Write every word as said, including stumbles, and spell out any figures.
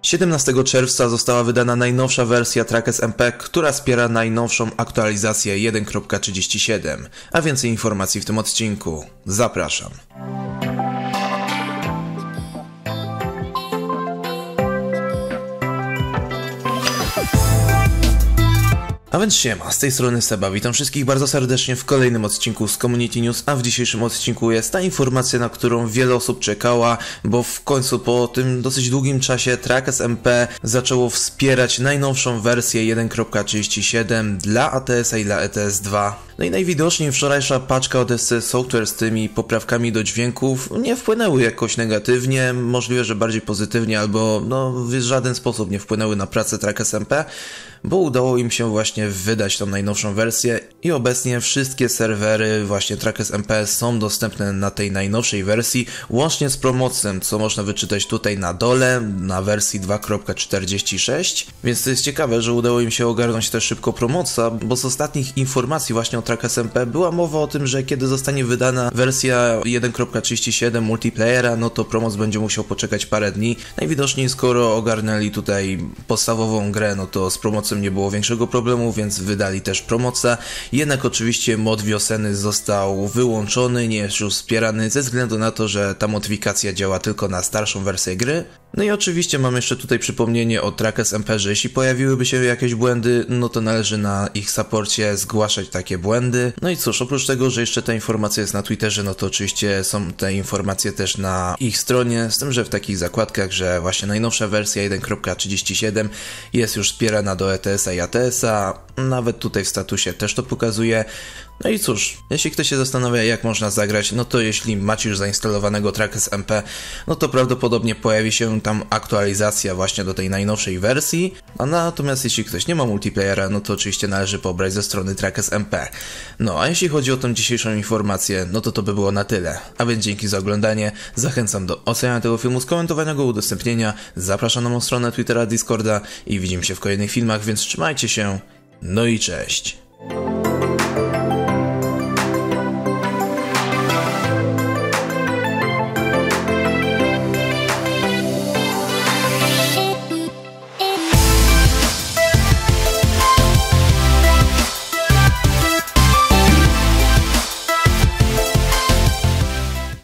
siedemnastego czerwca została wydana najnowsza wersja Trackers M P, która wspiera najnowszą aktualizację jeden kropka trzydzieści siedem, a więcej informacji w tym odcinku. Zapraszam. A więc siema, z tej strony Seba, witam wszystkich bardzo serdecznie w kolejnym odcinku z Community News, a w dzisiejszym odcinku jest ta informacja, na którą wiele osób czekała, bo w końcu po tym dosyć długim czasie Trackers M P zaczęło wspierać najnowszą wersję jeden kropka trzydzieści siedem dla A T S-a i dla E T S dwa. No i najwidoczniej wczorajsza paczka od S C Software z tymi poprawkami do dźwięków nie wpłynęły jakoś negatywnie, możliwe, że bardziej pozytywnie, albo no w żaden sposób nie wpłynęły na pracę Trackers M P, bo udało im się właśnie wydać tą najnowszą wersję i obecnie wszystkie serwery właśnie Trackers M P są dostępne na tej najnowszej wersji, łącznie z promocją, co można wyczytać tutaj na dole, na wersji dwa kropka czterdzieści sześć, więc to jest ciekawe, że udało im się ogarnąć też szybko promocja, bo z ostatnich informacji właśnie o Trackers M P była mowa o tym, że kiedy zostanie wydana wersja jeden kropka trzydzieści siedem multiplayera, no to promoc będzie musiał poczekać parę dni. Najwidoczniej skoro ogarnęli tutaj podstawową grę, no to z promocją nie było większego problemu, więc wydali też promocję. Jednak oczywiście mod wiosenny został wyłączony, nie jest już wspierany ze względu na to, że ta modyfikacja działa tylko na starszą wersję gry. No i oczywiście mam jeszcze tutaj przypomnienie o Trackers M P, że jeśli pojawiłyby się jakieś błędy, no to należy na ich supporcie zgłaszać takie błędy. No i cóż, oprócz tego, że jeszcze ta informacja jest na Twitterze, no to oczywiście są te informacje też na ich stronie, z tym, że w takich zakładkach, że właśnie najnowsza wersja jeden kropka trzydzieści siedem jest już wspierana do E T S-a i A T S-a, nawet tutaj w statusie też to pokazuje. No i cóż, jeśli ktoś się zastanawia, jak można zagrać, no to jeśli macie już zainstalowanego Trackers M P, no to prawdopodobnie pojawi się tam aktualizacja właśnie do tej najnowszej wersji, a natomiast jeśli ktoś nie ma multiplayera, no to oczywiście należy pobrać ze strony Trackers M P. No a jeśli chodzi o tą dzisiejszą informację, no to to by było na tyle. A więc dzięki za oglądanie, zachęcam do oceniania tego filmu, skomentowania go, udostępnienia, zapraszam na moją stronę Twittera, Discorda i widzimy się w kolejnych filmach, więc trzymajcie się, no i cześć!